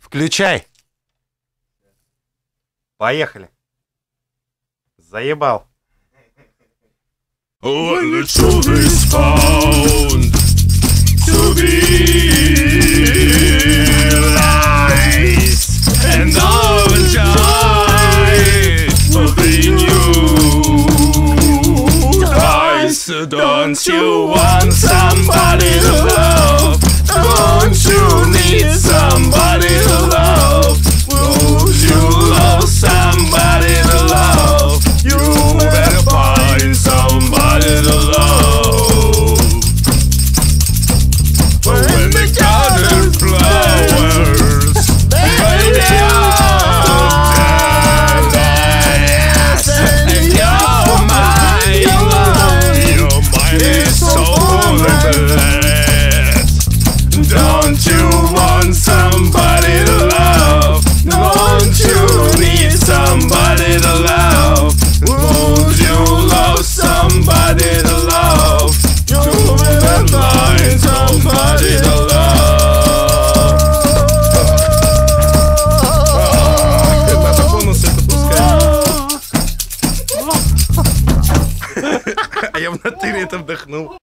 Включай. Поехали. Заебал. When the truth is found to be lies, and all the joy within you dies. Don't you want somebody to love? Don't you need somebody to love? Won't you love somebody to love? You better find somebody to love. But when the garden flowers fade out, and your mind is so limitless. Don't you want somebody to love? Don't you need somebody to love? Won't you love somebody to love? You better find somebody to love. Надо бонус это пускать. А я в натуре это вдохнул.